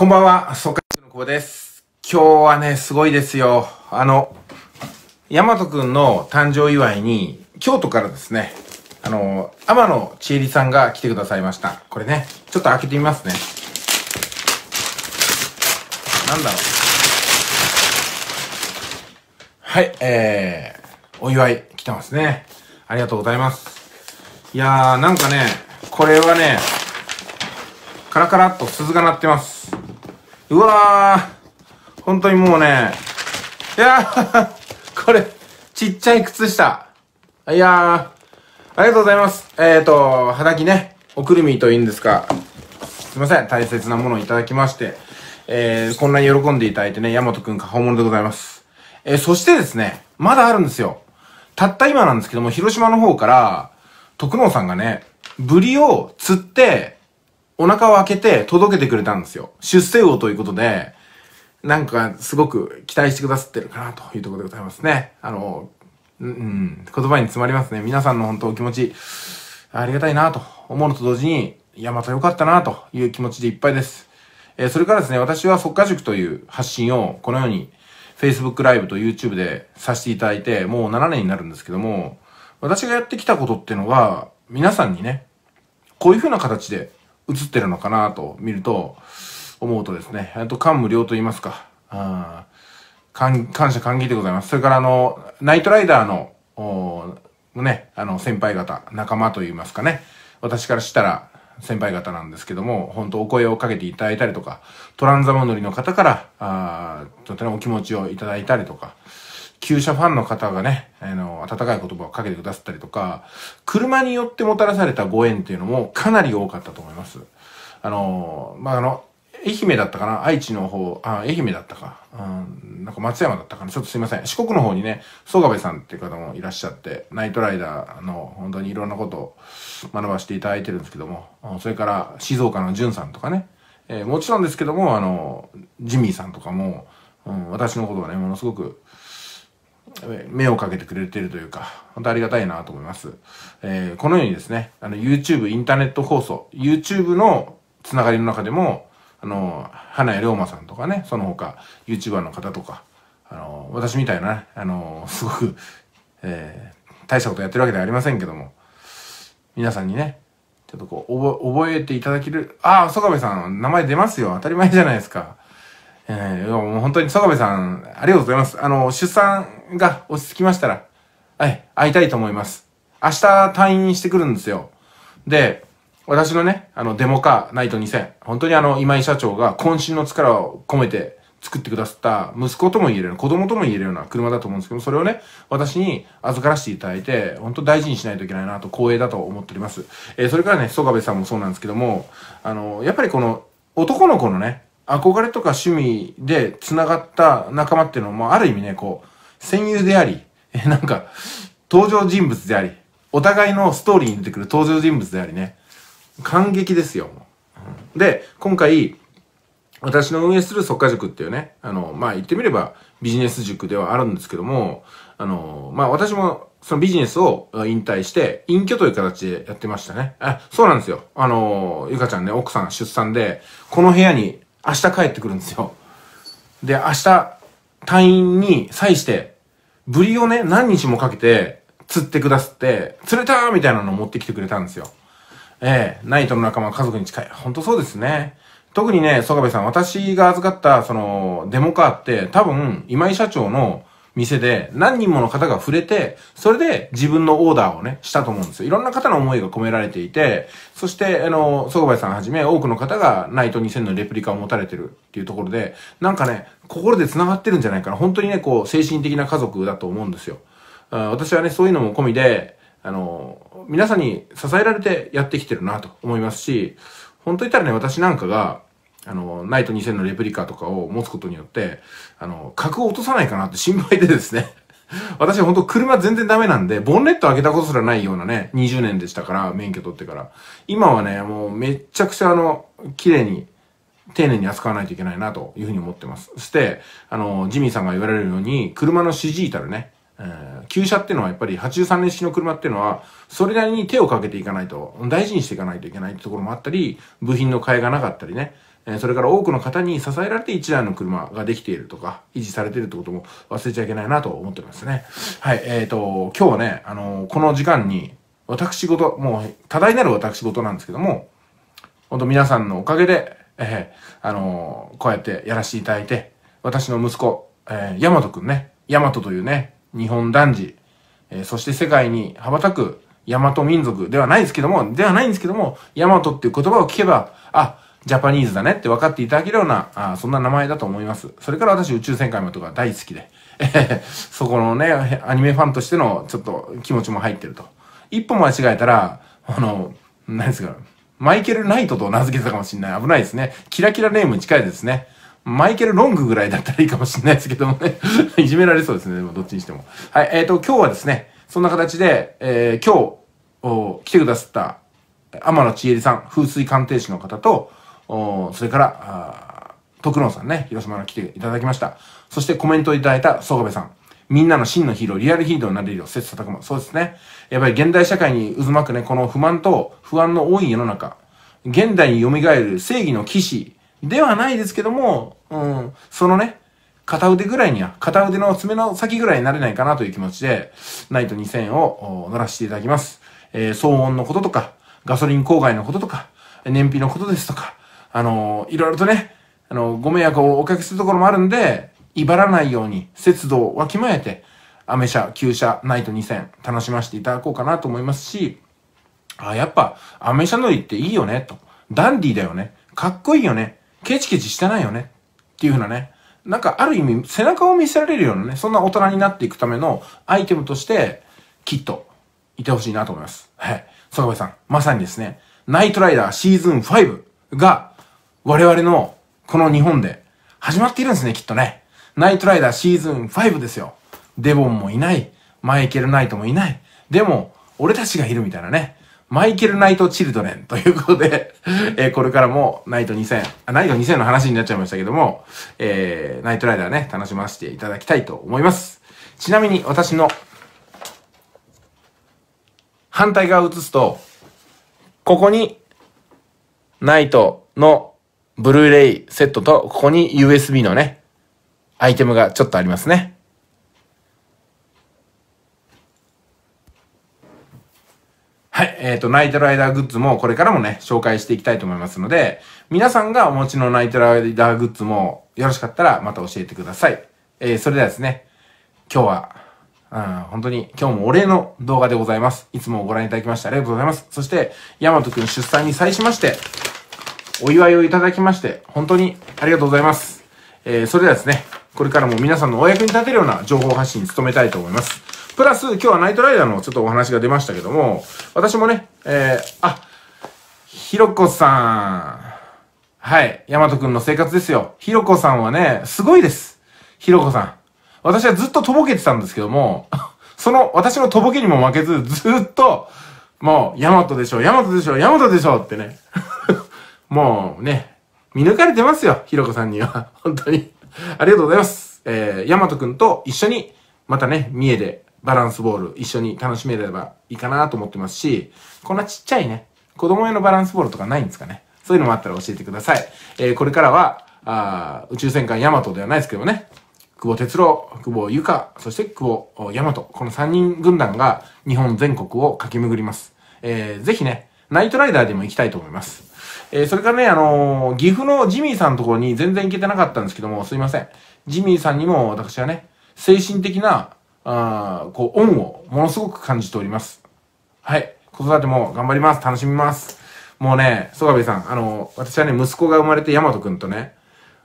こんばんは、総会の久保です。今日はね、すごいですよ。大和くんの誕生祝いに、京都からですね、天野千恵里さんが来てくださいました。これね、ちょっと開けてみますね。なんだろう。はい、お祝い来てますね。ありがとうございます。いやー、なんかね、これはね、カラカラっと鈴が鳴ってます。うわー、本当にもうね、いやー、これ、ちっちゃい靴下。いやー、ありがとうございます。はだきね、おくるみというんですか。すいません、大切なものをいただきまして、こんなに喜んでいただいてね、大和くん過保物でございます。そしてですね、まだあるんですよ。たった今なんですけども、広島の方から、徳能さんがね、ブリを釣って、お腹を開けて届けてくれたんですよ。出世魚ということで、なんかすごく期待してくださってるかなというところでございますね。言葉に詰まりますね。皆さんの本当お気持ち、ありがたいなと思うのと同時に、いや、また良かったなという気持ちでいっぱいです。それからですね、私は速稼塾という発信をこのように Facebook ライブと YouTube でさせていただいて、もう7年になるんですけども、私がやってきたことっていうのは、皆さんにね、こういう風な形で映ってるのかなと見ると、思うとですね、感無量と言いますか、感謝感激でございます。それからナイトライダーの、ね、先輩方、仲間と言いますかね、私からしたら先輩方なんですけども、本当お声をかけていただいたりとか、トランザム乗りの方から、とてもお気持ちをいただいたりとか、旧車ファンの方がね、温かい言葉をかけてくださったりとか、車によってもたらされたご縁っていうのもかなり多かったと思います。愛媛だったかな、愛知の方、愛媛だったか、なんか松山だったかな、ちょっとすいません。四国の方にね、曽我部さんっていう方もいらっしゃって、ナイトライダーの本当にいろんなことを学ばせていただいてるんですけども、それから静岡のじゅんさんとかね、もちろんですけども、ジミーさんとかも、私のことをね、ものすごく、目をかけてくれているというか、本当ありがたいなと思います。このようにですね、YouTube、インターネット放送、YouTube のつながりの中でも、花屋龍馬さんとかね、その他、YouTuber の方とか、私みたいなね、すごく、大したことやってるわけではありませんけども、皆さんにね、ちょっとこう、覚えていただける、曽我部さん、名前出ますよ。当たり前じゃないですか。もう本当に曽我部さん、ありがとうございます。出産が落ち着きましたら、はい、会いたいと思います。明日退院してくるんですよ。で、私のね、デモカーナイト2000、本当に今井社長が渾身の力を込めて作ってくださった息子とも言えるような、子供とも言えるような車だと思うんですけど、それをね、私に預からせていただいて、本当大事にしないといけないなと、光栄だと思っております。それからね、曽我部さんもそうなんですけども、やっぱりこの男の子のね、憧れとか趣味で繋がった仲間っていうのも、ある意味ね、こう、戦友であり、なんか、登場人物であり、お互いのストーリーに出てくる登場人物でありね、感激ですよ。で、今回、私の運営する速稼塾っていうね、言ってみればビジネス塾ではあるんですけども、私もそのビジネスを引退して、隠居という形でやってましたね。そうなんですよ。ゆかちゃんね、奥さん出産で、この部屋に明日帰ってくるんですよ。で、明日、退院に際して、ブリをね、何日もかけて釣ってくださって、釣れたーみたいなのを持ってきてくれたんですよ。ナイトの仲間、家族に近い。本当そうですね。特にね、曽我部さん、私が預かった、デモカーって、多分、今井社長の店で何人もの方が触れて、それで自分のオーダーをね、したと思うんですよ。いろんな方の思いが込められていて、そして、曽我部さんはじめ、多くの方がナイト2000のレプリカを持たれてるっていうところで、なんかね、心で繋がってるんじゃないかな。本当にね、こう、精神的な家族だと思うんですよ。私はね、そういうのも込みで、皆さんに支えられてやってきてるなと思いますし、本当言ったらね、私なんかが、ナイト2000のレプリカとかを持つことによって、格を落とさないかなって心配でですね。私は本当車全然ダメなんで、ボンネット開けたことすらないようなね、20年でしたから、免許取ってから。今はね、もうめっちゃくちゃ綺麗に、丁寧に扱わないといけないなというふうに思ってます。そして、ジミーさんが言われるように、車の支持たるね、旧車っていうのはやっぱり83年式の車っていうのは、それなりに手をかけていかないと、大事にしていかないといけないってところもあったり、部品の替えがなかったりね、 それから多くの方に支えられて一台の車ができているとか、維持されているってことも忘れちゃいけないなと思ってますね。はい、今日はね、この時間に、私事、もう多大なる私事なんですけども、本当皆さんのおかげで、こうやってやらせていただいて、私の息子、ヤマトくんね、ヤマトというね、日本男児、そして世界に羽ばたくヤマト民族ではないんですけども、ヤマトっていう言葉を聞けば、あ、ジャパニーズだねって分かっていただけるような、そんな名前だと思います。それから私宇宙戦艦ヤマトが大好きで、そこのね、アニメファンとしてのちょっと気持ちも入ってると。一歩間違えたら、何ですか、マイケル・ナイトと名付けてたかもしれない。危ないですね。キラキラネームに近いですね。マイケル・ロングぐらいだったらいいかもしれないですけどもね。いじめられそうですね。どっちにしても。はい、今日はですね、そんな形で、今日、来てくださった、天野千恵里さん、風水鑑定士の方と、それから、徳野さんね、広島に来ていただきました。そしてコメントをいただいた曽我部さん。みんなの真のヒーロー、リアルヒーローになれるよ、切磋琢磨。そうですね。やっぱり現代社会に渦巻くね、この不満と不安の多い世の中。現代に蘇る正義の騎士ではないですけども、そのね、片腕ぐらいには、片腕の爪の先ぐらいになれないかなという気持ちで、ナイト2000を乗らせていただきます。騒音のこととか、ガソリン公害のこととか、燃費のことですとか、いろいろとね、ご迷惑をおかけするところもあるんで、威張らないように節度をわきまえて、アメ車、旧車、ナイト2000楽しませていただこうかなと思いますし、やっぱ、アメ車乗りっていいよね、と。ダンディーだよね。かっこいいよね。ケチケチしてないよね。っていう風なね。なんかある意味背中を見せられるようなね、そんな大人になっていくためのアイテムとして、きっと、いてほしいなと思います。はい。曽我部さん、まさにですね、ナイトライダーシーズン5が、我々のこの日本で始まっているんですね、きっとね。ナイトライダーシーズン5ですよ。デボンもいない。マイケル・ナイトもいない。でも、俺たちがいるみたいなね。マイケル・ナイト・チルドレンということで、これからもナイト2000、ナイト2000の話になっちゃいましたけども、ナイトライダーね、楽しませていただきたいと思います。ちなみに私の反対側を映すと、ここにナイトのブルーレイセットと、ここに USB のね、アイテムがちょっとありますね。はい。ナイトライダーグッズもこれからもね、紹介していきたいと思いますので、皆さんがお持ちのナイトライダーグッズもよろしかったらまた教えてください。それではですね、今日は、本当に今日もお礼の動画でございます。いつもご覧いただきましてありがとうございます。そして、ヤマトくん出産に際しまして、お祝いをいただきまして、本当にありがとうございます。それではですね、これからも皆さんのお役に立てるような情報発信に努めたいと思います。プラス、今日はナイトライダーのちょっとお話が出ましたけども、私もね、ひろこさん。はい、ヤマトくんの生活ですよ。ひろこさんはね、すごいです。ひろこさん。私はずっととぼけてたんですけども、私のとぼけにも負けず、ずっと、もう、ヤマトでしょ、ヤマトでしょ、ヤマトでしょってね。もうね、見抜かれてますよ、ひろこさんには。本当に。ありがとうございます。ヤマトくんと一緒に、またね、三重でバランスボール一緒に楽しめればいいかなと思ってますし、こんなちっちゃいね、子供用のバランスボールとかないんですかね。そういうのもあったら教えてください。これからは、宇宙戦艦ヤマトではないですけどね、久保哲郎、久保由香、そして久保大和、この3人軍団が日本全国を駆け巡ります。ぜひね、ナイトライダーでも行きたいと思います。それからね、岐阜のジミーさんのところに全然行けてなかったんですけども、すいません。ジミーさんにも私はね、精神的な、恩をものすごく感じております。はい。子育ても頑張ります。楽しみます。もうね、曽我部さん、私はね、息子が生まれてヤマトくんとね、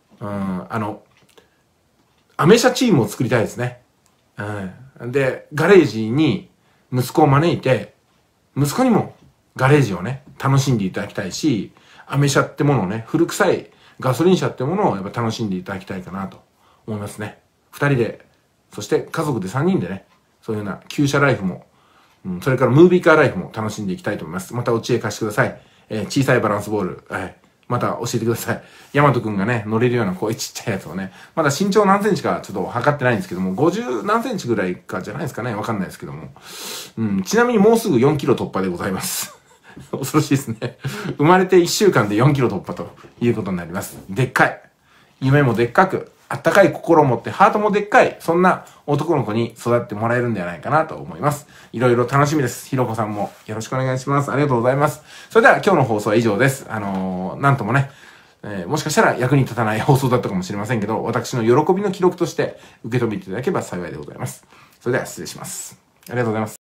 アメ車チームを作りたいですね。で、ガレージに息子を招いて、息子にもガレージをね、楽しんでいただきたいし、アメ車ってものをね、古臭いガソリン車ってものをやっぱ楽しんでいただきたいかなと思いますね。二人で、そして家族で3人でね、そういうような旧車ライフも、それからムービーカーライフも楽しんでいきたいと思います。またお知恵貸してください。小さいバランスボール、また教えてください。ヤマトくんがね、乗れるようなこういうちっちゃいやつをね、まだ身長何センチかちょっと測ってないんですけども、50何センチぐらいかじゃないですかね、わかんないですけども。ちなみにもうすぐ4キロ突破でございます。 恐ろしいですね。生まれて1週間で4キロ突破ということになります。でっかい。夢もでっかく、あったかい心を持ってハートもでっかい、そんな男の子に育ってもらえるんではないかなと思います。いろいろ楽しみです。ひろこさんもよろしくお願いします。ありがとうございます。それでは今日の放送は以上です。なんともね、もしかしたら役に立たない放送だったかもしれませんけど、私の喜びの記録として受け止めていただければ幸いでございます。それでは失礼します。ありがとうございます。